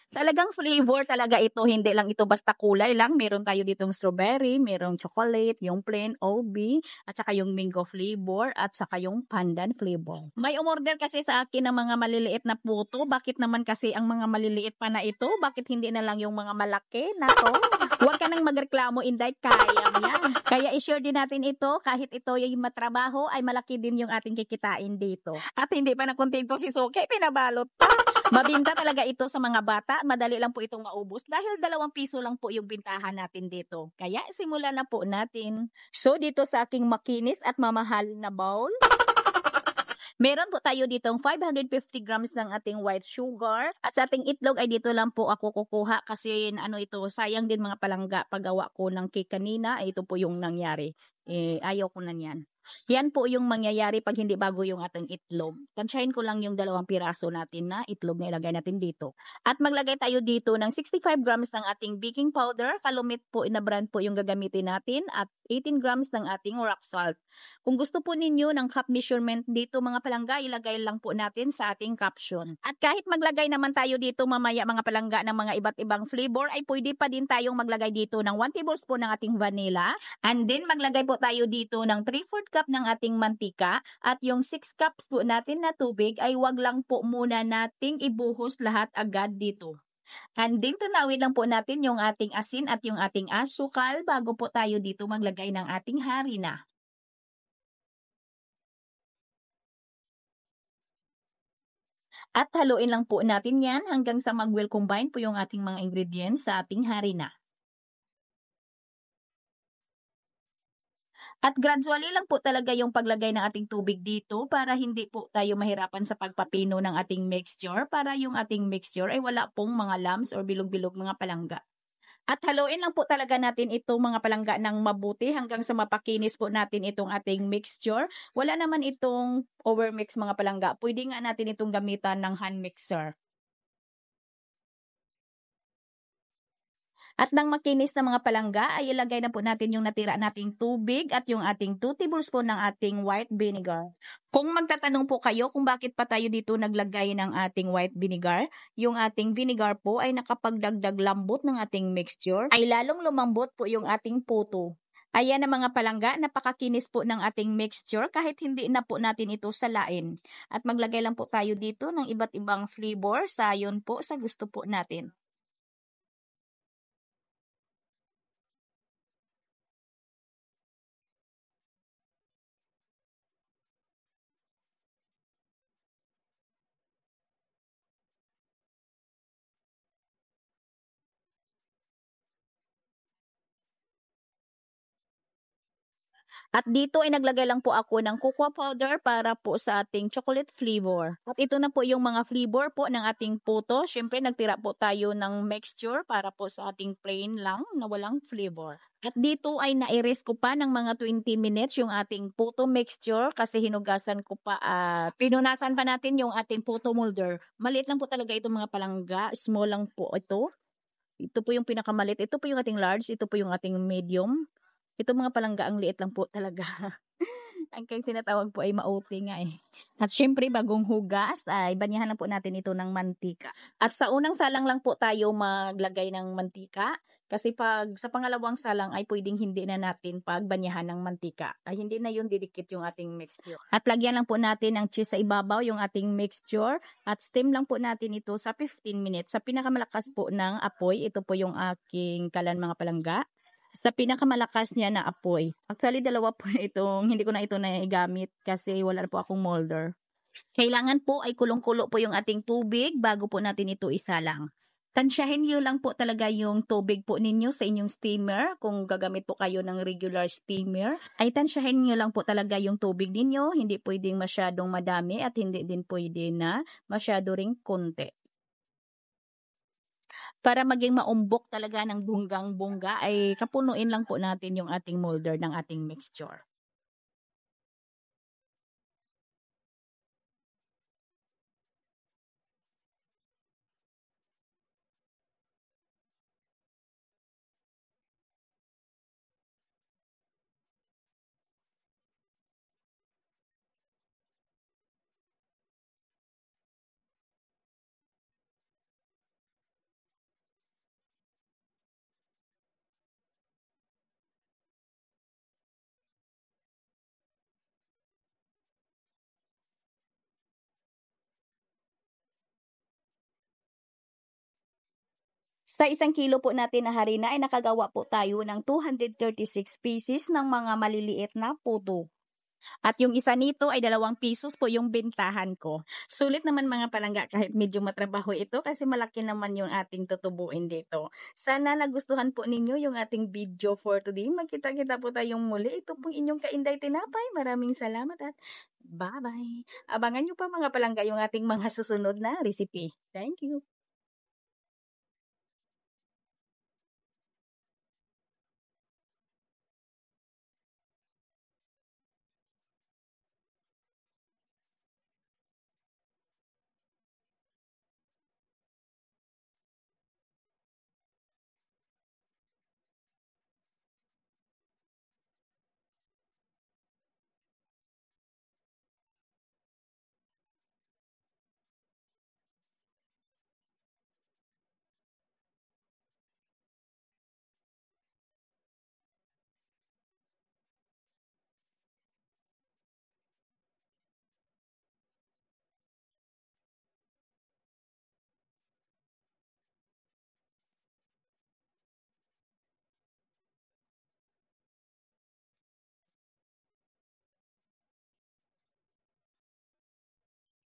Talagang flavor talaga ito, hindi lang ito basta kulay lang. Meron tayo ditong strawberry, merong chocolate, yung plain OB, at saka yung mango flavor, at saka yung pandan flavor. May umorder kasi sa akin ng mga maliliit na puto. Bakit naman kasi ang mga maliliit pa na ito? Bakit hindi na lang yung mga malaki? Nako, huwag ka nang magreklamo, Inday. Kaya mo yan. Kaya i-share din natin ito. Kahit ito yung matrabaho, ay malaki din yung ating kikitain dito. At hindi pa nakontento si Suki, pinabalot pa. Mabinta talaga ito sa mga bata. Madali lang po itong maubos dahil 2 piso lang po yung bintahan natin dito. Kaya simulan na po natin. So dito sa aking makinis at mamahal na bowl, meron po tayo ditong 550 grams ng ating white sugar. At sa ating itlog ay dito lang po ako kukuha kasi ano ito, sayang din mga palangga. Paggawa ko ng cake kanina, ay ito po yung nangyari. Ayaw ko na yan. Yan po yung mangyayari pag hindi bago yung ating itlog. Tansyahin ko lang yung 2 piraso natin na itlog na ilagay natin dito. At maglagay tayo dito ng 65 grams ng ating baking powder. Kalumit po na brand po yung gagamitin natin. At 18 grams ng ating rock salt. Kung gusto po ninyo ng cup measurement dito mga palangga, ilagay lang po natin sa ating caption. At kahit maglagay naman tayo dito mamaya mga palangga ng mga iba't ibang flavor, ay pwede pa din tayong maglagay dito ng 1 tablespoon ng ating vanilla. And then maglagay po tayo dito ng 3/4 cup ng ating mantika. At yung 6 cups po natin na tubig ay wag lang po muna nating ibuhos lahat agad dito. And then tunawin lang po natin yung ating asin at yung ating asukal bago po tayo dito maglagay ng ating harina. At haluin lang po natin yan hanggang sa mag-well combine po yung ating mga ingredients sa ating harina. At gradually lang po talaga yung paglagay ng ating tubig dito para hindi po tayo mahirapan sa pagpapino ng ating mixture, para yung ating mixture ay wala pong mga lumps or bilog-bilog mga palangga. At haluin lang po talaga natin itong mga palangga ng mabuti hanggang sa mapakinis po natin itong ating mixture. Wala naman itong overmix mga palangga. Pwede nga natin itong gamitan ng hand mixer. At nang makinis na mga palangga, ay ilagay na po natin yung natira nating tubig at yung ating 2 tablespoon ng ating white vinegar. Kung magtatanong po kayo kung bakit pa tayo dito naglagay ng ating white vinegar, yung ating vinegar po ay nakapagdagdag lambot ng ating mixture, ay lalong lumambot po yung ating puto. Ayan na mga palangga, napakakinis po ng ating mixture kahit hindi na po natin ito salain. At maglagay lang po tayo dito ng iba't ibang flavor sayon po sa gusto po natin. At dito ay naglagay lang po ako ng cocoa powder para po sa ating chocolate flavor. At ito na po yung mga flavor po ng ating puto. Siyempre nagtira po tayo ng mixture para po sa ating plain lang na walang flavor. At dito ay nairis ko pa ng mga 20 minutes yung ating puto mixture kasi hinugasan ko pa at pinunasan pa natin yung ating puto molder. Maliit lang po talaga itong mga palangga. Small lang po ito. Ito po yung pinakamalit. Ito po yung ating large. Ito po yung ating medium. Ito mga palangga, ang liit lang po talaga. Ang kang tinatawag po ay maoti nga eh. At syempre, bagong hugas, ay banyahan lang po natin ito ng mantika. At sa unang salang lang po tayo maglagay ng mantika. Kasi pag sa pangalawang salang ay pwedeng hindi na natin pagbanyahan ng mantika. Ay hindi na yun didikit yung ating mixture. At lagyan lang po natin ng cheese sa ibabaw yung ating mixture. At steam lang po natin ito sa 15 minutes. Sa pinakamalakas po ng apoy, ito po yung aking kalan mga palangga. Sa pinakamalakas niya na apoy. Actually, dalawa po itong, hindi ko na ito naigamit kasi wala na po akong molder. Kailangan po ay kulong-kulo po yung ating tubig bago po natin ito isalang. Tansyahin niyo lang po talaga yung tubig po ninyo sa inyong steamer. Kung gagamit po kayo ng regular steamer, ay tansyahin niyo lang po talaga yung tubig ninyo. Hindi pwedeng masyadong madami at hindi din pwede na masyado ring konti. Para maging maumbok talaga ng bonggang-bongga ay kapunuin lang po natin yung ating molder ng ating mixture. Sa 1 kilo po natin na harina ay nakagawa po tayo ng 236 pieces ng mga maliliit na puto. At yung isa nito ay 2 pesos po yung bentahan ko. Sulit naman mga palangga kahit medyo matrabaho ito kasi malaki naman yung ating tutubuin dito. Sana nagustuhan po ninyo yung ating video for today. Magkita-kita po tayong muli. Ito pong inyong Kainday Tinapay. Maraming salamat at bye-bye. Abangan nyo pa mga palangga yung ating mga susunod na recipe. Thank you.